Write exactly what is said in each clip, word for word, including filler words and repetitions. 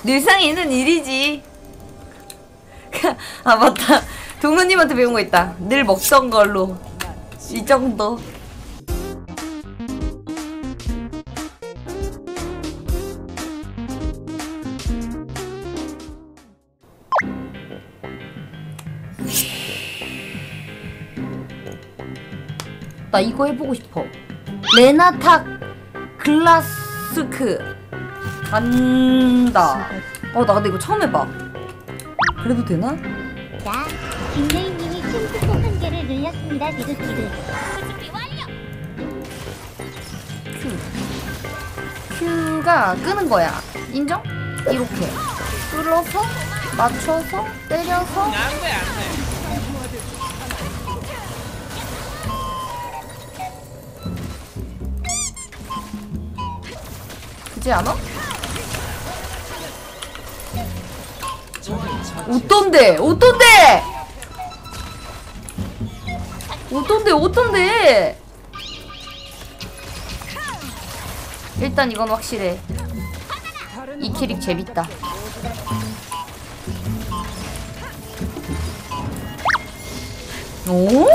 늘상 있는 일이지. 아 맞다, 동료님한테 배운 거 있다. 늘 먹던 걸로. 이 정도. 나 이거 해보고 싶어. 레나타 글라스크 간다. 어, 나 근데 이거 처음 해봐. 그래도 되나? 자, 김레인님이 챔스코 한 개를 늘렸습니다. 디귿디귿. 큐. 큐가 끄는 거야. 인정? 이렇게 끌어서 맞춰서 때려서. 그지 않아? 어떤데? 어떤데? 어떤데? 어떤데? 일단 이건 확실해. 이 캐릭 재밌다. 오?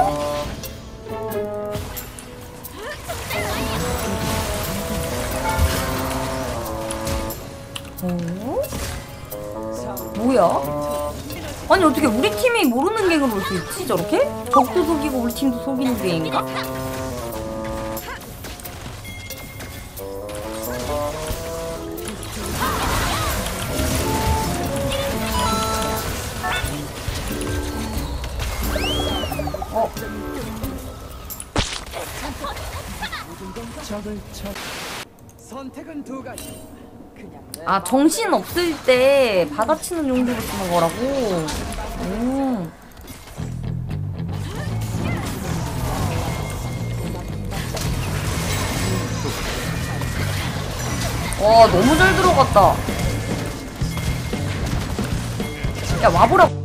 어? 뭐야? 아니 어떻게 우리 팀이 모르는 갱으로 올 수 있지 저렇게? 적도 속이고 우리 팀도 속이는 갱인가? 어? 선택은 두 가지. 아, 정신 없을 때 받아치는 용도로 쓰는 거라고? 오. 와, 너무 잘 들어갔다. 야, 와보라고.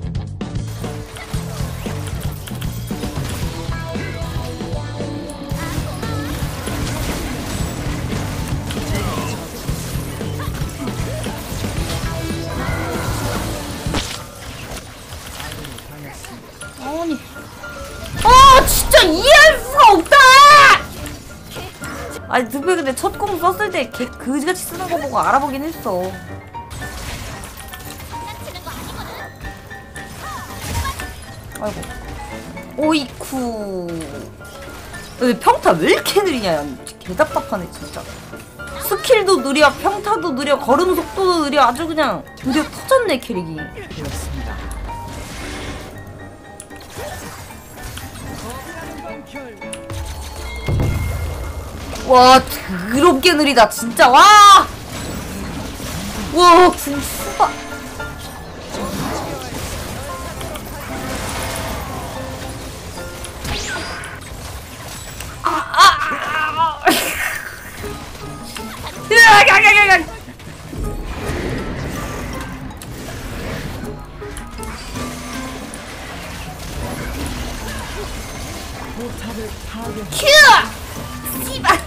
아니, 아 진짜 이해할 수가 없다. 아니 득배 근데 첫 공 썼을 때 걔 그지같이 쓰는 거 보고 알아보긴 했어. 아이고. 오이쿠. 근데 평타 왜 이렇게 느리냐? 개답답하네 진짜. 스킬도 느려, 평타도 느려, 걸음 속도도 느려. 아주 그냥 느려 터졌네 캐릭이. 와, 더럽게 느리다 진짜. 와! 와, 궁수가. 아, 아, 아. 으아가가가가. 큐! 씨발.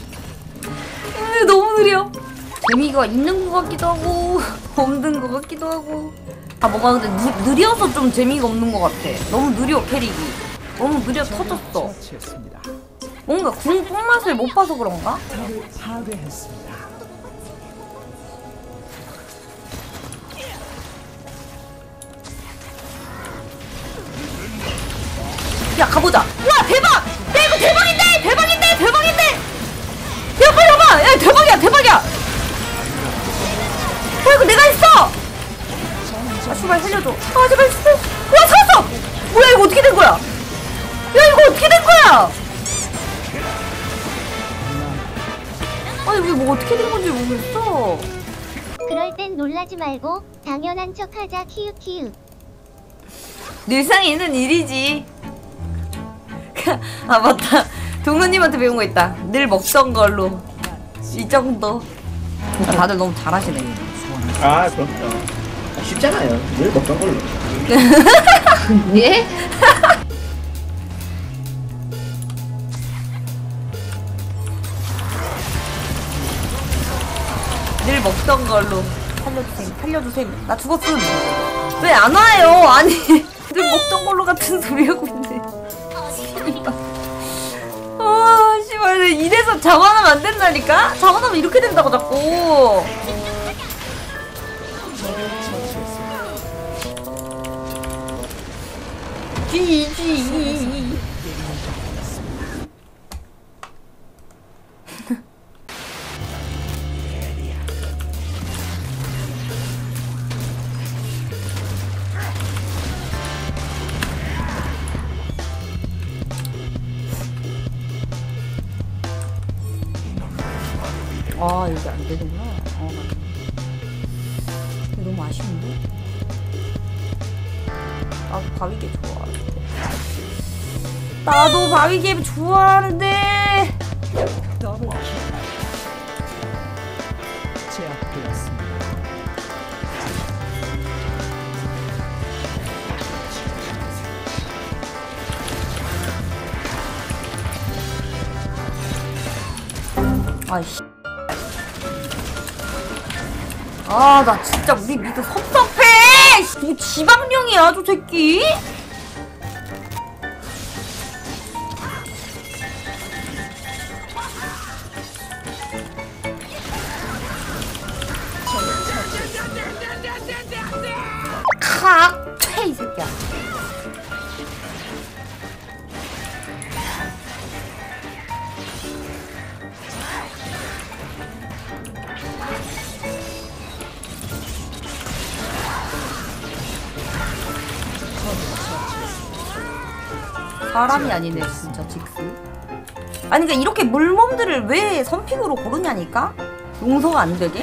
너무 느려. 재미가 있는 것 같기도 하고 없는 것 같기도 하고. 아 뭐가 근데 느, 느려서 좀 재미가 없는 것 같아. 너무 느려 캐릭이. 너무 느려 터졌어. 뭔가 궁 뽕맛을 못 봐서 그런가? 야 가보자. 와 대박! 야 이거 대박인데! 대박인데! 대박인데! 야 빨리 와봐! 야 대박이야 대박이야! 야 이거 내가 했어! 아 씨발 살려줘. 아 제발 진짜. 와 살았어! 뭐야 이거 어떻게 된 거야? 야 이거 어떻게 된 거야? 아니 이게 뭐 어떻게 된 건지 모르겠어. 그럴 땐 놀라지 말고 당연한 척하자. 키읔키읔. 늘상 있는 일이지. 아 맞다, 동료님한테 배운 거 있다. 늘 먹던 걸로. 이 정도. 아, 다들 너무 잘하시네. 아 그럼요. 쉽잖아요. 늘 먹던 걸로. 예? 늘 먹던 걸로. 살려주세요. 살려주세요. 나 죽었음. 왜 안 와요? 아니 늘 먹던 걸로 같은 소리 하고 있네. 씨발. 아 씨발 이래서 자만하면 안 된다니까? 자만하면 이렇게 된다고 자꾸. 지지. 아 이게 안 되는구나. 어, 맞네. 너무 아쉬운데? 나도 바위개 좋아하는데. 나도 바위개 좋아하는데. 더블 킬. 제압되었습니다. 아이씨. 아, 나 진짜 우리 미드 섭섭해! 이거 지방령이야, 저 새끼? 칵! 퇴, 이 새끼야. 사람이 아니네 진짜 직스. 아니 그러니까 이렇게 물몸들을 왜 선픽으로 고르냐니까? 용서가 안 되게?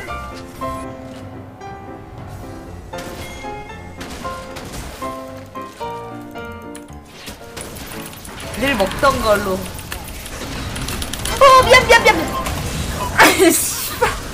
늘 먹던 걸로. 어 미안 미안 미안. 아이씨.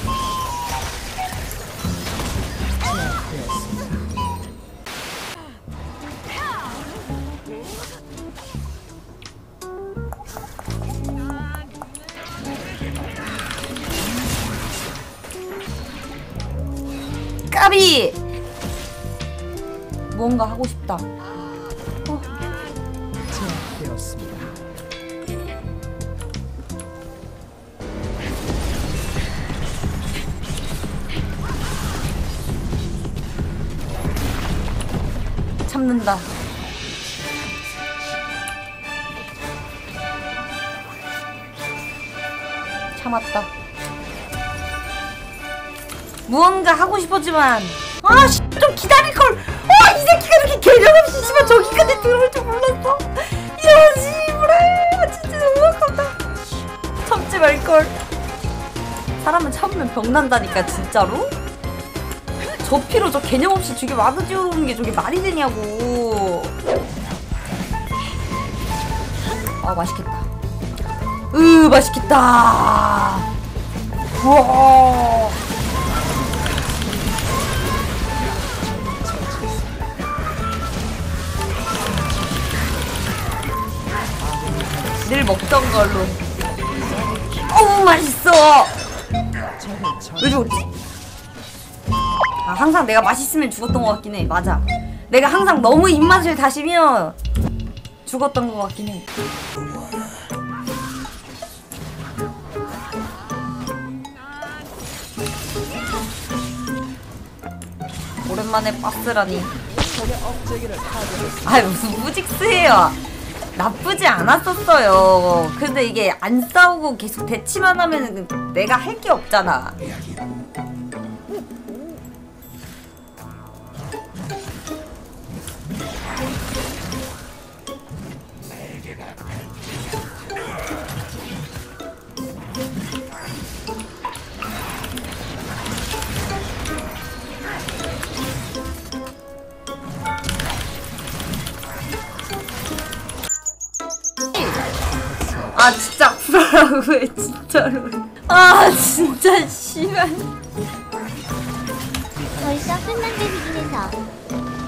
까비! 뭔가 하고 싶다. 어. 제압되었습니다. 참는다. 참았다. 무언가 하고 싶었지만 아씨 좀 기다릴걸. 아 이 새끼가 이렇게 개념 없이 씨발 저기까지 들어올 줄 몰랐어. 야 씨발아 진짜 너무 아깝다. 참지 말걸. 사람은 참으면 병난다니까 진짜로. 저 피로 저 개념 없이 저게 와드 띄워오는 게 저게 말이 되냐고. 아 맛있겠다. 으 맛있겠다. 우와. 늘 먹던 걸로. 어우 맛있어. 왜 죽었지? 아 항상 내가 맛있으면 죽었던 것 같긴 해. 맞아. 내가 항상 너무 입맛을 다시면 죽었던 것 같긴 해. 오랜만에 빠스라니. 아 무슨 무직스예요. 나쁘지 않았었어요. 근데 이게 안 싸우고 계속 대치만 하면 내가 할 게 없잖아. 아 진짜 구라라고 해 진짜로. 아 진짜 씨발. 벌써 끝난 데이긴 해서